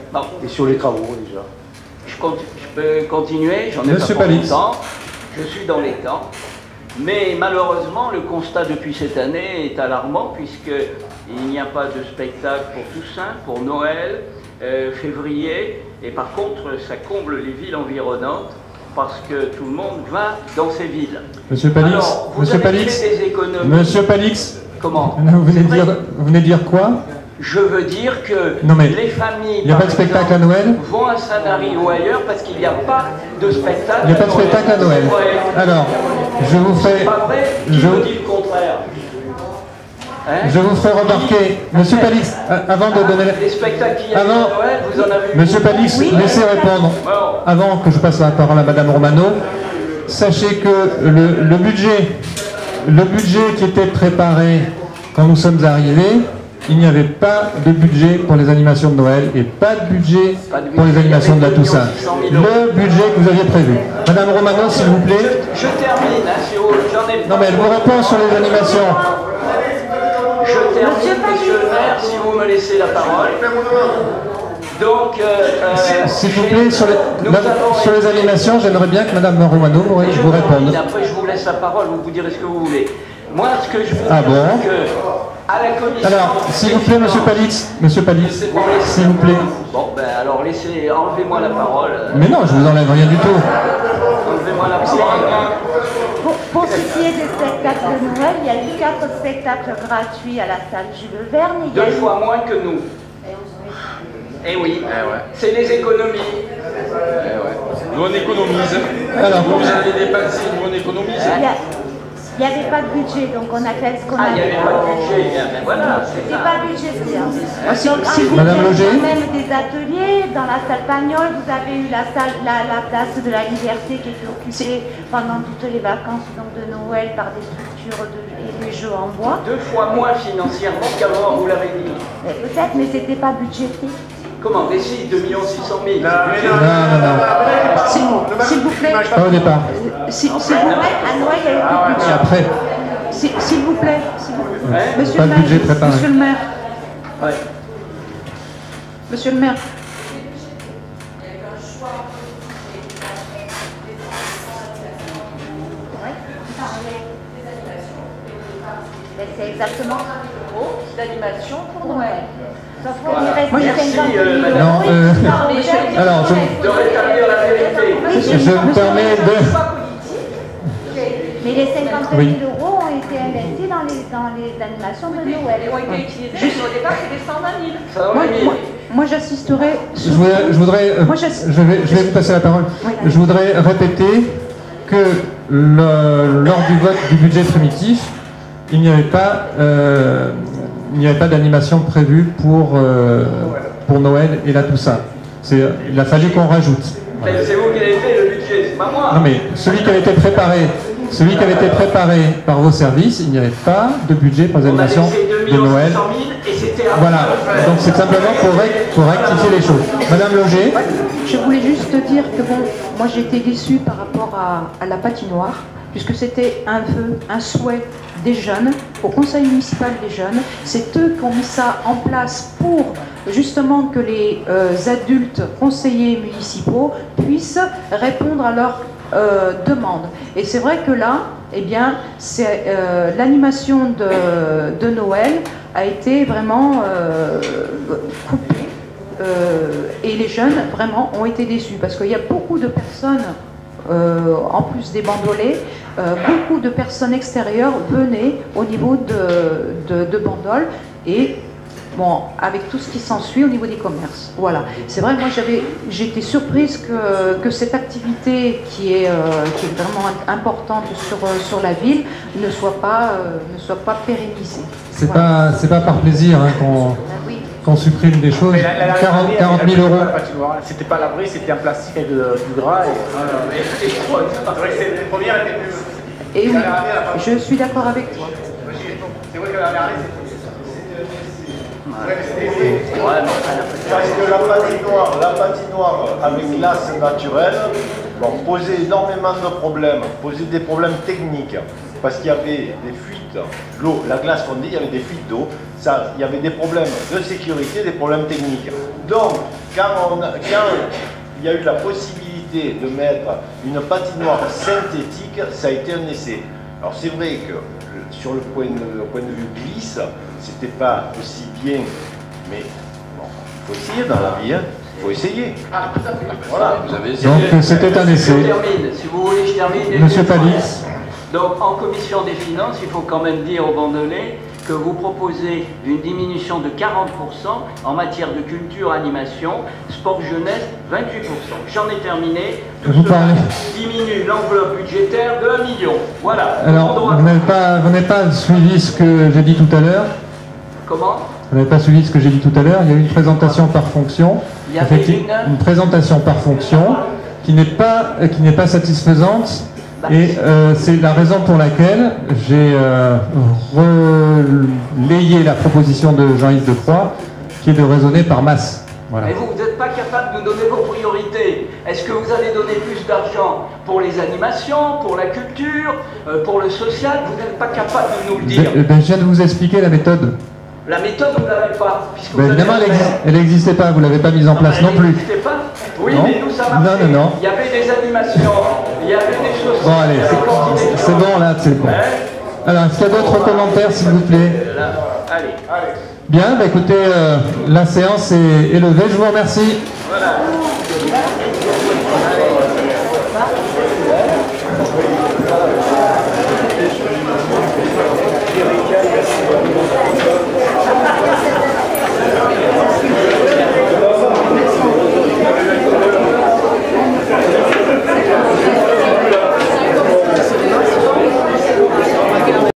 Bon. Et sur les travaux déjà. Je peux continuer, j'en ai Monsieur pas pour Palix. longtemps. Je suis dans les temps. Mais malheureusement, le constat depuis cette année est alarmant puisqu'il n'y a pas de spectacle pour Toussaint, pour Noël, février. Et par contre, ça comble les villes environnantes parce que tout le monde va dans ces villes. Monsieur Palix, Alors, vous Monsieur avez Palix, fait des économies. Monsieur Palix, Comment? vous venez de dire quoi? Je veux dire que Non, mais les familles, il n'y a pas de spectacle à Noël? vont à Sanary ou ailleurs parce qu'il n'y a pas de spectacle. Il n'y a pas de spectacle à Noël. Ouais. Alors, je vous fais... C'est pas vrai. Qui me dit le contraire? Hein? Je vous ferai remarquer, Monsieur Palix, avant de donner... Les spectacles qu'il y a à Avant, Noël, vous en avez vu? Monsieur Palix, laissez répondre. Bon. Avant que je passe la parole à Madame Romano, sachez que le budget qui était préparé quand nous sommes arrivés, il n'y avait pas de budget pour les animations de Noël et pas de budget pour les animations de la Toussaint. Le budget que vous aviez prévu. Madame Romano, s'il vous plaît. Je termine, hein, si vous, j'en ai pas. Non mais elle vous répond sur les animations. Je termine, monsieur le maire, si vous me laissez la parole. Donc, s'il vous plaît, sur les animations, j'aimerais bien que Madame Romano vous réponde. Après, je vous laisse la parole, vous direz ce que vous voulez. Moi, ce que je veux Ah dire, bon? c'est que à la commission... Alors, s'il vous plaît, Monsieur Palix, s'il vous plaît. Bon, ben alors, enlevez-moi la parole. Mais non, je vous enlève rien du tout. Enlevez-moi la parole. Pour ce qui est des spectacles de Noël, il y a eu 4 spectacles gratuits à la salle Jules Verne. Deux fois moins que nous. Eh oui, c'est les économies. Nous on économise. Alors, vous avez dépensé, nous on économise. Il n'y avait pas de budget, donc on a fait ce qu'on Ah, il n'y avait. avait pas de budget. Ben voilà, C'était pas budgété. Donc, si vous Madame avez Loger. même des ateliers dans la salle Pagnol. Vous avez eu la place de la Liberté qui était occupée pendant toutes les vacances donc de Noël par des structures et des jeux en bois. deux fois moins financièrement qu'avant, vous l'avez dit. Peut-être, mais c'était pas budgété. Comment? Des sites, 2 600 000. Non. S'il vous plaît. Pas au départ. À Noël, il y a eu des budgets. Après. S'il vous plaît. Monsieur Pas le de maire. budget préparé. Monsieur le maire. Ouais. Monsieur le maire. C'est exactement d'animation pour Noël. Sauf qu'il reste Merci, 50 000 euros. Non, alors, De rétablir la vérité. je me permets de... Mais les 50 000 Oui. euros ont été investis dans les animations de Noël. Ils ont été utilisés, mais au départ c'était 120 000. Ça va, Rémi? Moi j'assisterai. Je vais vous passer la parole. Je voudrais répéter que lors du vote du budget primitif, il n'y avait pas d'animation prévue pour Noël et la Toussaint. Il a fallu qu'on rajoute. Voilà. C'est vous qui avez fait le budget, c'est pas moi. Non mais celui qui avait été préparé par vos services, il n'y avait pas de budget pour les animations de Noël. Et c'était Voilà, donc c'est simplement pour rectifier les choses. Madame Loger. Je voulais juste dire que bon, moi j'ai été déçue par rapport à la patinoire, puisque c'était un vœu, un souhait des jeunes, au conseil municipal des jeunes. C'est eux qui ont mis ça en place pour justement que les adultes conseillers municipaux puissent répondre à leurs demandes. Et c'est vrai que là, eh bien, l'animation de Noël a été vraiment coupée. Et les jeunes vraiment ont été déçus parce qu'il y a beaucoup de personnes, en plus des bandolets, beaucoup de personnes extérieures venaient au niveau de Bandol et bon, avec tout ce qui s'ensuit au niveau des commerces. Voilà. C'est vrai, moi j'ai été surprise que cette activité qui est vraiment importante sur la ville ne soit pas pérennisée. C'est Voilà. pas par plaisir hein, qu'on supprime des choses. 40 000 euros. C'était pas l'abri, c'était en plastique avec du gras. C'est vrai que c'est les premières étaient plus. Et oui, je suis d'accord avec toi. C'est vrai que la dernière année, parce que la patinoire avec glace naturelle posait énormément de problèmes, posait des problèmes techniques, parce qu'il y avait des fuites, l'eau, la glace fondait, il y avait des fuites d'eau, il y avait des problèmes de sécurité, des problèmes techniques. Donc, quand il y a eu la possibilité de mettre une patinoire synthétique, ça a été un essai. Alors c'est vrai que sur le point de vue glisse, c'était pas aussi bien, mais bon, il faut essayer dans la vie, hein. Il faut essayer. Voilà. Vous avez essayé. Donc c'était un essai. Je termine, si vous voulez, je termine. Monsieur Palis. Donc en commission des finances, il faut quand même dire aux Bandolais que vous proposez une diminution de 40% en matière de culture, animation, sport jeunesse, 28%. J'en ai terminé. Tout Vous cela parlez. diminue l'enveloppe budgétaire de 1 million. Voilà. Alors, vous n'avez pas suivi ce que j'ai dit tout à l'heure. Comment? Vous n'avez pas suivi ce que j'ai dit tout à l'heure. Il y a eu une présentation par fonction. Il y avait une présentation par fonction qui n'est pas satisfaisante. Et c'est la raison pour laquelle j'ai relayé la proposition de Jean-Yves Decroix, qui est de raisonner par masse. Voilà. Mais vous n'êtes pas capable de nous donner vos priorités. Est-ce que vous allez donner plus d'argent pour les animations, pour la culture, pour le social? Vous n'êtes pas capable de nous le dire. Je viens de vous expliquer la méthode. La méthode, vous ne l'avez pas. Puisque vous Évidemment, avez elle n'existait pas, vous ne l'avez pas mise en place non plus. Elle n'existait pas. Oui, Non. mais nous, ça marchait. Non. Il y avait des animations, il y avait des choses. Bon, allez, c'est bon là, c'est bon. Alors, est-ce qu'il y a d'autres commentaires, s'il vous plaît? Allez. Bien, bah écoutez, la séance est levée, je vous remercie. Voilà.